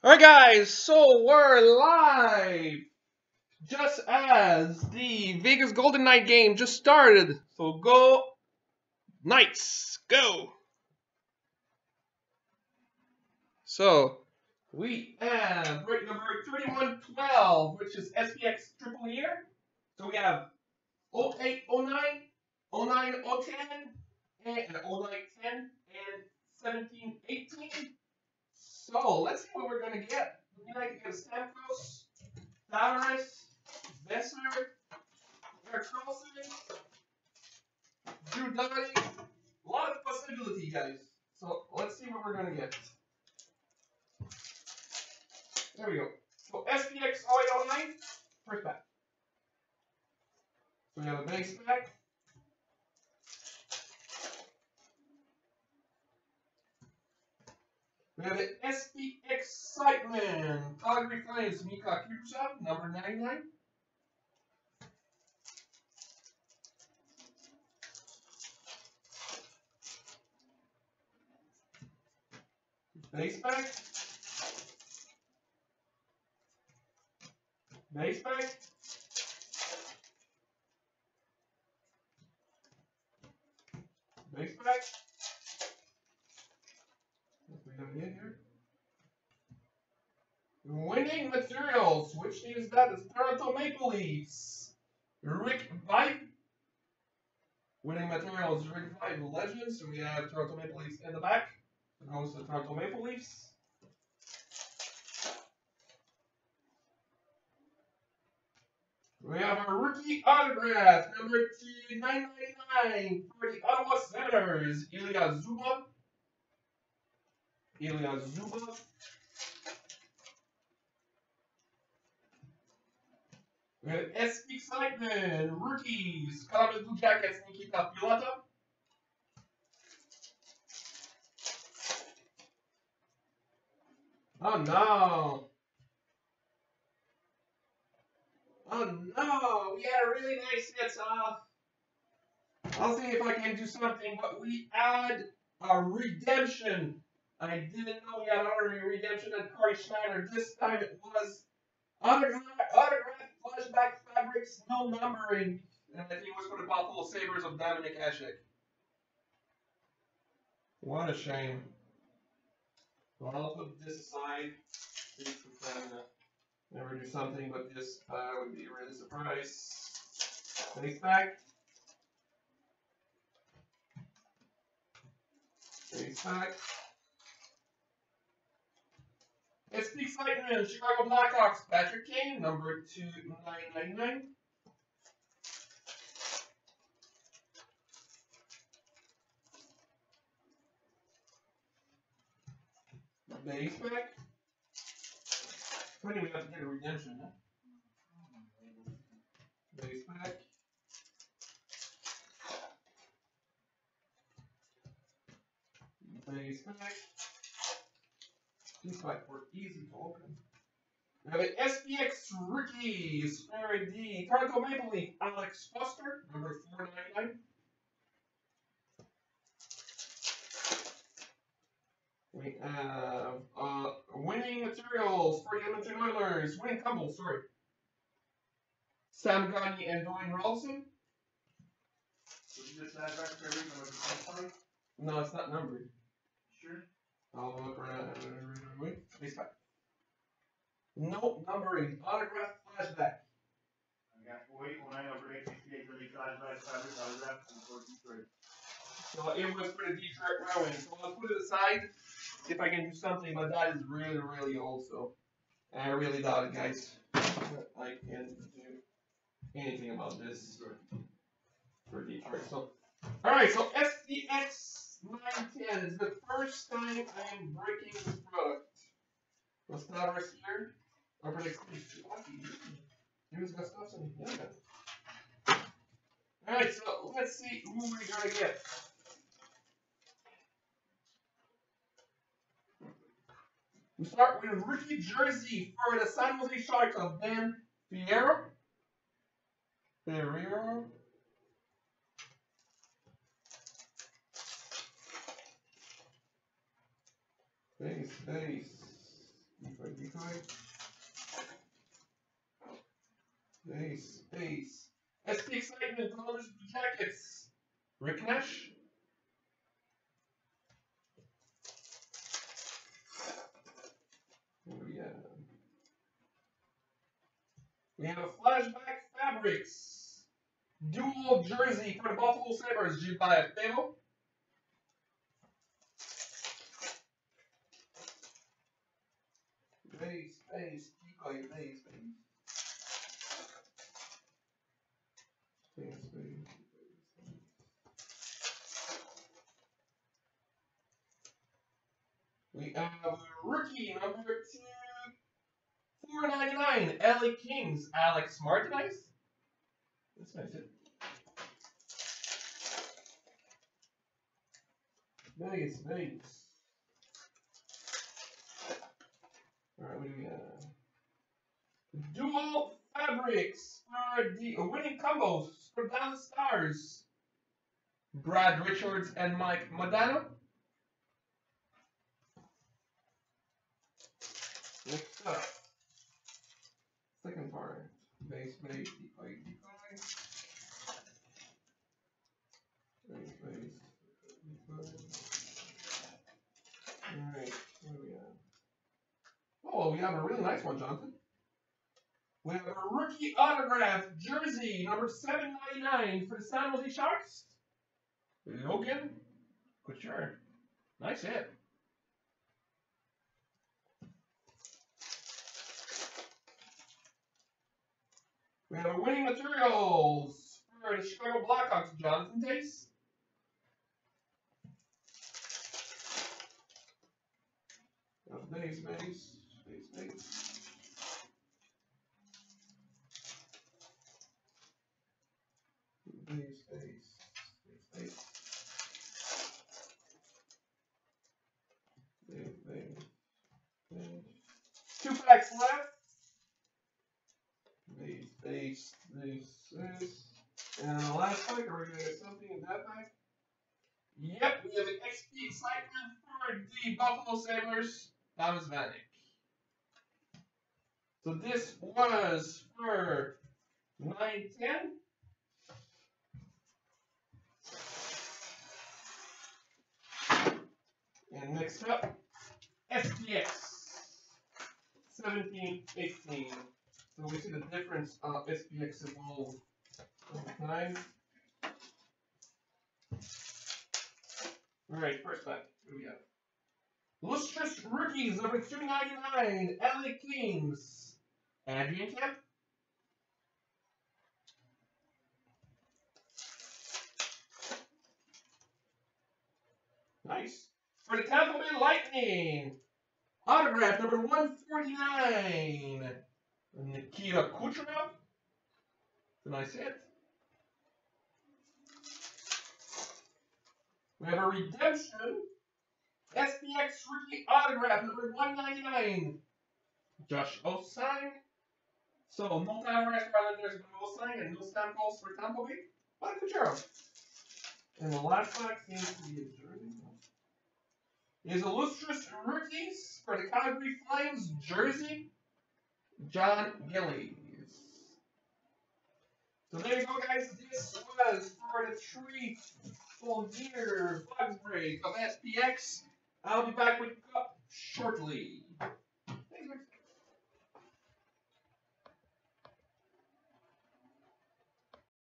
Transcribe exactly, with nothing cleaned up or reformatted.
Alright guys, so we're live! Just as the Vegas Golden Knight game just started. So go Knights, go! So we have break number thirty-one twelve, which is S P X triple year. So we have oh eight oh nine, oh nine oh ten, and oh nine ten, and seventeen eighteen. So let's see what we're gonna get. We're gonna get Stamkos, Tavares, Besser, Eric Carlson, Drew Doughty. A lot of possibility, guys. So let's see what we're gonna get. There we go. So S P X oh eight oh nine, first pack. So we have a base pack. We have the S P Excitement, Calgary Flames, Mika Kucherov, number ninety-nine. Base pack. Base pack. Base pack. What we have in here? Winning Materials. Which team is that? It's Toronto Maple Leafs. Rick Veit. Winning Materials, Rick Veit Legends. So we have Toronto Maple Leafs in the back. It goes to the Toronto Maple Leafs. We have a rookie autograph, number two nine ninety-nine for the Ottawa Senators, Ilya Zubov. Ilya Zubov. We have S P Excitement, rookies, Columbus Blue Jackets, Nikita Pilatov. Oh no! Oh no! We had a really nice hits off. I'll see if I can do something, but we had a redemption. I didn't know we had a redemption at Corey Schneider. This time it was autograph, autograph flashback fabrics, no numbering. And I think it was for the Buffalo Sabres of Dominic Hasek. What a shame. Well, I'll put this aside. See if we can uh, never do something, but this uh, would be really surprised. Base pack. Base pack. S P Excitement, Chicago Blackhawks, Patrick Kane, number two nine ninety-nine. Base pack. Funny, we have to get a redemption, huh? Base pack. Base pack. These packs were easy to open. We have an S P X Rookies, Mary D. Toronto Maple Leaf, Alex Foster, number four ninety-nine. We have uh, Winning Materials for the Edmonton Oilers, Winning Couple, sorry. Sam Gagner and Dwayne Rolson. No, it's not numbered. Sure. I'll look around. Wait, base pack. No numbering. Autograph flashback. I got wait when I number eight sixty-eight for the flashback fabric autograph for Detroit. So it was for the Detroit Red Wings. So I'll put it aside. See if I can do something, but that is really, really old. So I really doubt it, guys. I can do anything about this for Detroit. So, all right. So S D X nine ten is the first time I am breaking this product. What's that right here? Or for the Use Gustafsson. Yeah. Alright, so let's see who we're gonna get. We start with rookie jersey for the San Jose Sharks of Ben Fierro. Ferrero. Base, base. Decoy, decoy. Base, base. S P Excitement, Colors of the Jackets. Rick Nash. What do we have? We have a Flashback Fabrics. Dual jersey for the Buffalo Sabres, Gilbert Perreault. Base, base, decoy, base, base. Base, base. We have rookie number two, four ninety-nine, L A Kings, Alex Martinez. That's nice. It. Nice, nice. Alright, what do we have? Dual Fabrics for the winning combos for Dallas Stars. Brad Richards and Mike Modano. Next up, second part, base, base, decoy, decoy. Base, base, decoy. Alright, what do we have? Oh, we have a really nice one, Jonathan. We have a rookie autograph jersey, number seven ninety-nine for the San Jose Sharks. Logan Couture. Nice hit. We have a winning materials for the Chicago Blackhawks, Jonathan Tace. Base, base, base, base. Base, base, base, base. Base, base, base. Two packs left. Base, base, base, base. And the last pack, are we going to get something in that pack? Yep, we have an X P Excitement for the Buffalo Sabres, Thomas Vanek. So this was for nine ten. And next up, S P X seventeen eighteen. So we see the difference of S P X evolve over time. Alright, first pack. What do we have? Lustrous Rookies number two ninety-nine, L A Kings. Adrian Kemp. Nice. For the Tampa Bay Lightning, autograph number one forty-nine, Nikita Kucherov. It's a nice hit. We have a redemption, S P X rookie autograph number one ninety-nine, Josh Osang. So no autographs for Islanders, but Osang, and no stamp calls for Tampa Bay. What a Kucherov. And the last pack seems to be a jersey. Is Illustrious Rookies for the Calgary Flames jersey, John Gillies. So there you go, guys. This was for the three full year box break of S P X. I'll be back with Cup shortly.